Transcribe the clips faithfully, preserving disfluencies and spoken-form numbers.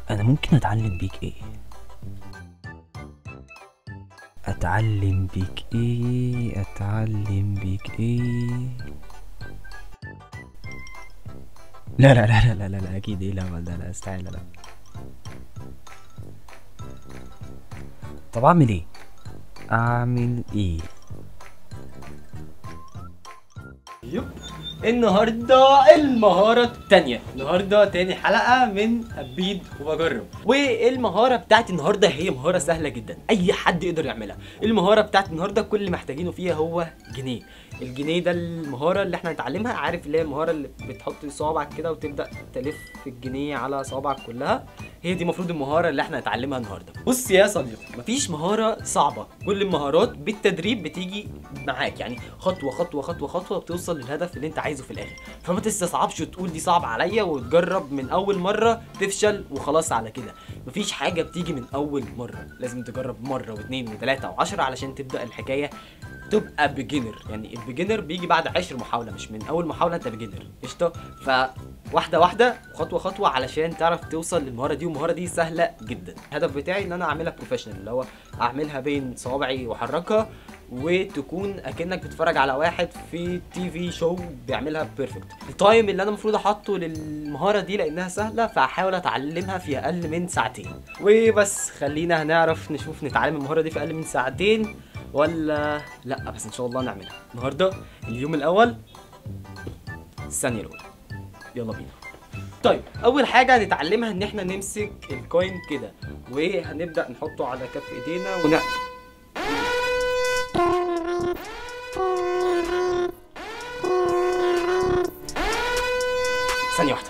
انا ممكن اتعلم بيك ايه؟ اتعلم بيك ايه اتعلم بيك ايه لا لا لا لا لا لا اكيد ايه الهبل ده، لا استحيل، لا. طب اعمل ايه؟ اعمل ايه؟ يب. النهارده المهارة التانية، النهارده تاني حلقة من أبيد وبجرب. والمهارة بتاعت النهارده هي مهارة سهلة جدا، أي حد يقدر يعملها. المهارة بتاعت النهارده كل اللي محتاجينه فيها هو جنيه. الجنيه ده المهارة اللي احنا هنتعلمها، عارف اللي هي المهارة اللي بتحط صوابعك كده وتبدأ تلف الجنيه على صوابعك كلها. هي دي المفروض المهارة اللي احنا هنتعلمها النهارده. بص يا صديقي، مفيش مهارة صعبة، كل المهارات بالتدريب بتيجي معاك، يعني خطوة خطوة خطوة خطوة بتوصل للهدف اللي انت عايزه في الاخر. فما تستصعبش وتقول دي صعب عليا وتجرب من اول مرة تفشل وخلاص على كده. مفيش حاجة بتيجي من اول مرة، لازم تجرب مرة واثنين وثلاثة وعشرة علشان تبدأ الحكاية تبقى بيجنر. يعني البيجنر بيجي بعد عشر محاولة، مش من اول محاولة انت بيجنر. قشطة؟ فواحدة واحدة خطوة خطوة علشان تعرف توصل للمهارة دي، والمهارة دي سهلة جدا. الهدف بتاعي ان انا اعملها بروفيشنال، اللي هو اعملها بين صوابعي واحركها وتكون اكنك بتتفرج على واحد في تي في شو بيعملها بيرفكت. التايم اللي انا المفروض احطه للمهارة دي لانها سهلة، فهحاول اتعلمها في اقل من ساعتين وبس. خلينا هنعرف نشوف نتعلم المهارة دي في اقل من ساعتين ولا لا، بس ان شاء الله نعملها النهارده. اليوم الاول، الثانيه الاولى، يلا بينا. طيب اول حاجه هنتعلمها ان احنا نمسك الكوين كده، وهنبدا نحطه على كف ايدينا ون... ثانيه واحده.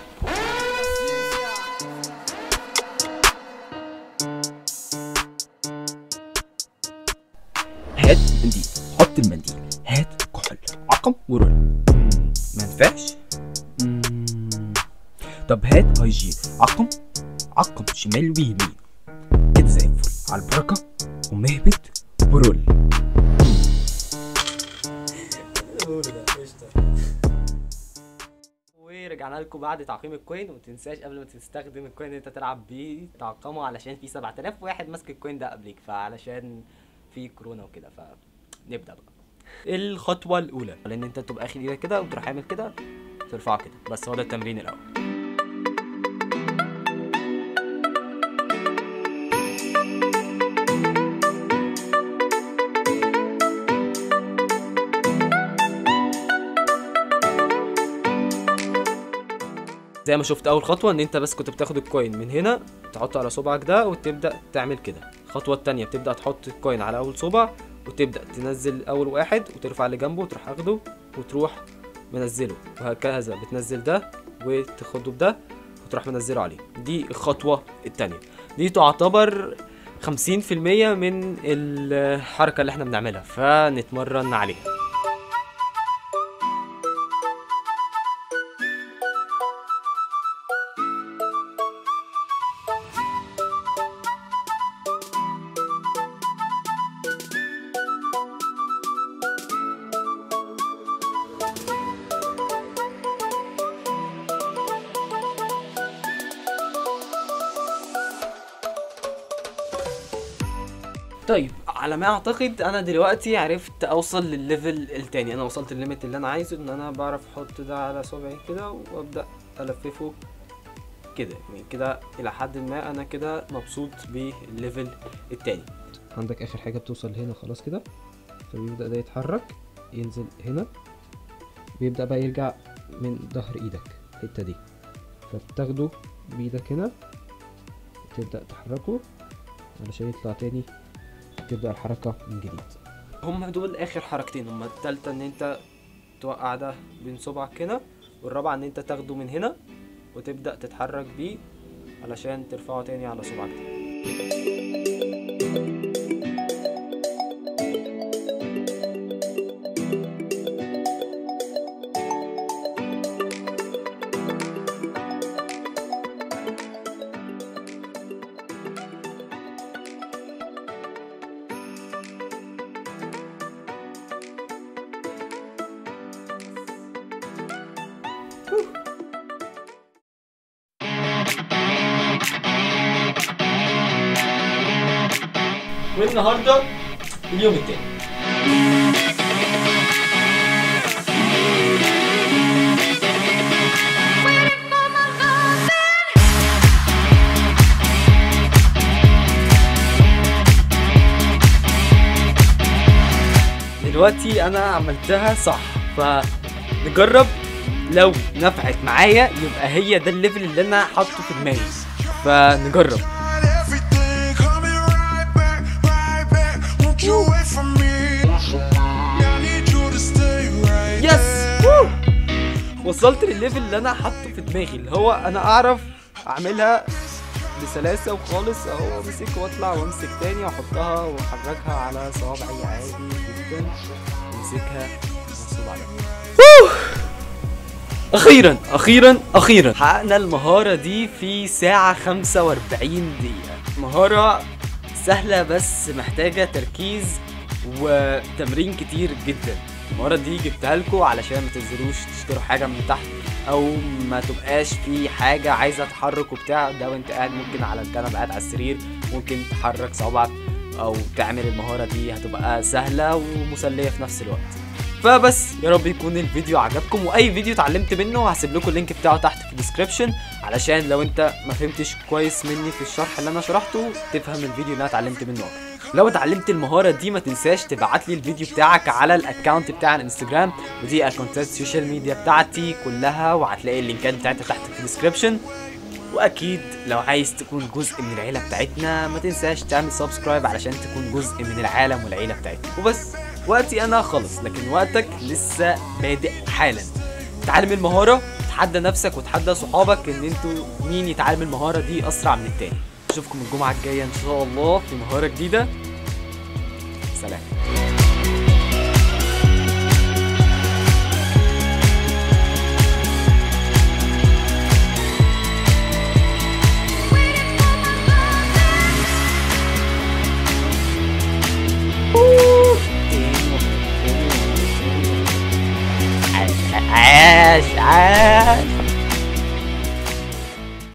هات منديل، حط المنديل، هات كحل، عقم ورول. ما ينفعش. مم. طب هات هايجين، عقم عقم شمال ويمين، كده زي الفل، على البركه ومهبط ورول. ورجعنا لكم بعد تعقيم الكوين. وما تنساش قبل ما تستخدم الكوين اللي انت تلعب بيه تعقمه، علشان في سبعة آلاف واحد ماسك الكوين ده قبليك، فعلشان في كورونا وكده. فنبدا بقى. الخطوه الاولى لان انت تبقى اخد ايدك كده وتروح عامل كده، ترفعه كده. بس هو ده التمرين الاول. زي ما شفت اول خطوه ان انت بس كنت بتاخد الكوين من هنا تحطه على صبعك ده وتبدا تعمل كده. الخطوه الثانيه بتبدا تحط الكوين على اول صبع وتبدا تنزل اول واحد وترفع اللي جنبه وتروح اخده وتروح منزله، وهكذا بتنزل ده وتاخده بده وتروح منزله عليه. دي الخطوه الثانيه، دي تعتبر خمسين في المية من الحركه اللي احنا بنعملها، فنتمرن عليها. طيب على ما اعتقد انا دلوقتي عرفت اوصل للليفل التاني. انا وصلت الليميت اللي انا عايزه، ان انا بعرف احط ده على صبعي كده وابدا الففه كده. يعني كده الى حد ما انا كده مبسوط بالليفل التاني. عندك اخر حاجه بتوصل هنا خلاص كده، فبيبدا ده يتحرك ينزل هنا، بيبدا بقى يرجع من ظهر ايدك الحته دي، فبتاخده بايدك هنا تبدا تحركه علشان يطلع تاني، تبدأ الحركة من جديد. هم دول آخر حركتين. هم التالتة إن أنت توقع ده بين صبعك هنا، والرابعة إن أنت تاخده من هنا وتبدأ تتحرك بيه علشان ترفعه تاني على صبعك تاني. والنهارده اليوم التاني. دلوقتي انا عملتها صح، فنجرب لو نفعت معايا يبقى هي ده الليفل اللي انا حاطه في دماغي، فنجرب. يس وصلت للليفل اللي انا حاطه في دماغي، اللي هو انا اعرف اعملها بسلاسه وخالص اهو، امسك واطلع وامسك تاني واحطها واحركها على صوابعي عادي جدا، امسكها واصب عليها. اخيرا اخيرا اخيرا حققنا المهاره دي في ساعه خمسة واربعين دقيقه. مهاره سهله بس محتاجه تركيز وتمرين كتير جدا. المهاره دي جبتها لكم علشان ما تنزلوش تشتروا حاجه من تحت، او ما تبقاش في حاجه عايزه تحرك وبتاع ده وانت قاعد، ممكن على الكنبه قاعد على السرير ممكن تحرك صوابعك او تعمل المهاره دي، هتبقى سهله ومسليه في نفس الوقت. فبس يا رب يكون الفيديو عجبكم، واي فيديو اتعلمت منه هسيب لكم اللينك بتاعه تحت في الديسكربشن، علشان لو انت ما فهمتش كويس مني في الشرح اللي انا شرحته تفهم الفيديو اللي انا اتعلمت منه اكتر. لو اتعلمت المهاره دي ما تنساش تبعت لي الفيديو بتاعك على الاكونت بتاع الانستجرام، ودي اكونتات السوشيال ميديا بتاعتي كلها، وهتلاقي اللينكات بتاعتها تحت في الديسكربشن. واكيد لو عايز تكون جزء من العيله بتاعتنا ما تنساش تعمل سبسكرايب علشان تكون جزء من العالم والعيله بتاعتنا. وبس وقتي انا خلص، لكن وقتك لسه بادئ حالا. تعلم المهاره، تحدى نفسك وتحدى صحابك ان انتوا مين يتعلم المهاره دي اسرع من التاني. اشوفكم الجمعه الجايه ان شاء الله في مهاره جديده. سلام. عاش عاش